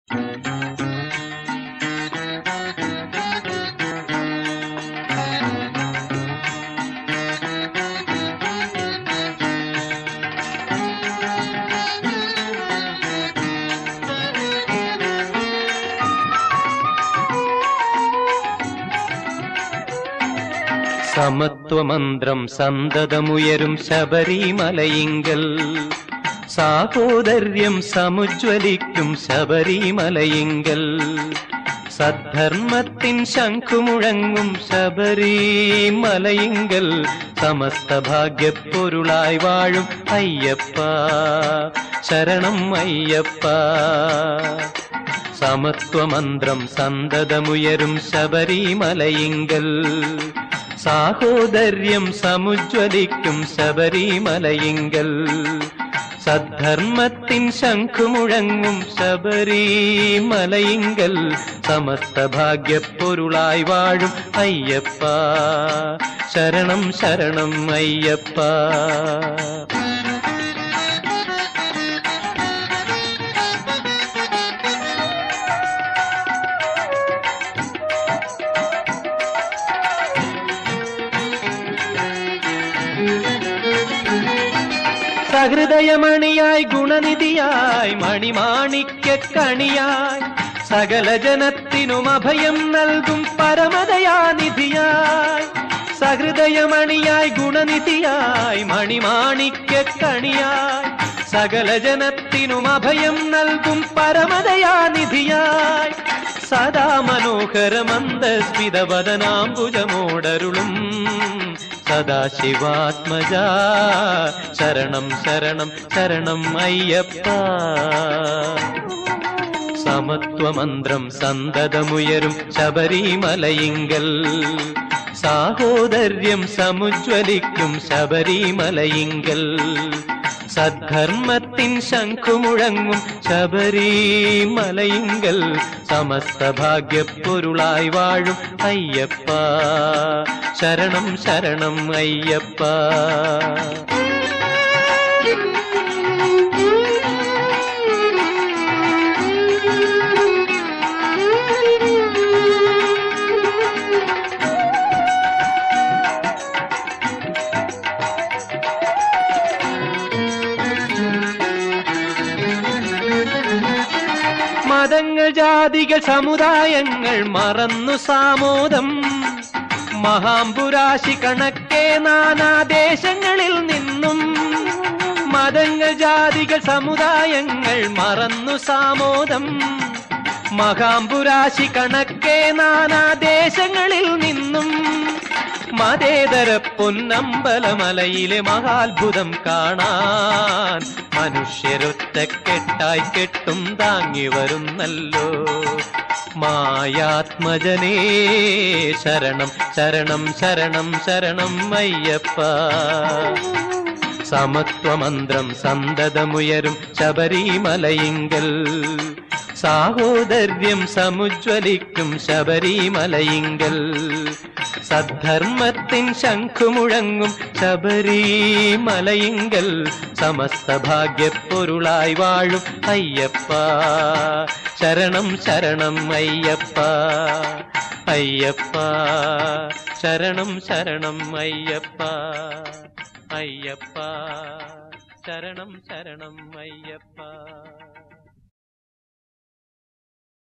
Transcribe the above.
സമത്വമന്ത്രം സന്തതമുയരും ശബരിമലയിങ്കൽ, സാഹോദര്യം സമുജ്വലിക്കും ശബരിമലയിങ്കൽ, സദ്ധർമ്മത്തിൻ ശംഖുമുഴങ്ങും ശബരിമലയിങ്കൽ, സമസ്ത ഭാഗ്യപ്പൊരുളായി വാഴും അയ്യപ്പ ശരണം അയ്യപ്പ. സമത്വമന്ത്രം സന്തതമുയരും ശബരിമലയിങ്കൽ, സാഹോദര്യം സമുജ്വലിക്കും ശബരിമലയിങ്കൽ, സദ്ധർമ്മത്തിൻ ശംഖുമുഴങ്ങും ശബരിമലയിങ്കൽ, സമസ്ത ഭാഗ്യപ്പൊരുളായി വാഴും അയ്യപ്പ ശരണം ശരണം അയ്യപ്പ. സഹൃദയമണിയായി ഗുണനിധിയായി മണിമാണിക്യക്കണിയായി, സകല ജനത്തിനും അഭയം നൽകും പരമദയാനിധിയായി. സഹൃദയമണിയായി ഗുണനിധിയായി മണിമാണിക്യക്കണിയായി, സകല ജനത്തിനും അഭയം നൽകും പരമദയാനിധിയായി. സദാ മനോഹരമന്ദസ്മിതവദനാംബുജമോടരുളും സദാശിവാത്മജ ശരണം ശരണം ശരണം അയ്യപ്പ. സമത്വമന്ത്രം സന്തതമുയരും ശബരിമലയിങ്കൽ, സാഹോദര്യം സമുജ്വലിക്കും ശബരിമലയിങ്കൽ, സദ്ധർമ്മത്തിൻ ശംഖുമുഴങ്ങും ശബരിമലയിങ്കൽ, സമസ്ത ഭാഗ്യപ്പൊരുളായി വാഴും അയ്യപ്പ ശരണം ശരണം അയ്യപ്പ. മതങ്ങൾ ജാതികൾ സമുദായങ്ങൾ മറന്നു സാമോദം, മഹാംബുരാശി കണക്കെ നാനാദേശങ്ങളിൽ നിന്നും. മതങ്ങൾ ജാതികൾ സമുദായങ്ങൾ മറന്നു സാമോദം, മഹാംബുരാശി കണക്കെ നാനാദേശങ്ങളിൽ നിന്നും. മതേതര പൊന്നമ്പലമലയിലെ മഹാത്ഭുതം കാണാൻ മനുഷ്യരൊറ്റക്കെട്ടായി കെട്ടും താങ്ങി വരുന്നല്ലോ. മായാത്മജനേ ശരണം ശരണം ശരണം ശരണം അയ്യപ്പ. സമത്വമന്ത്രം സന്തതമുയരും ശബരിമലയിങ്കൽ, സാഹോദര്യം സമുജ്വലിക്കും ശബരിമലയിങ്കൽ, സദ്ധർമ്മത്തിൻ ശംഖുമുഴങ്ങും ശബരിമലയിങ്കൽ, സമസ്ത ഭാഗ്യപ്പൊരുളായി വാഴും അയ്യപ്പ ശരണം ശരണം അയ്യപ്പ. അയ്യപ്പ ശരണം ശരണം അയ്യപ്പ. അയ്യപ്പ ശരണം ശരണം അയ്യപ്പ.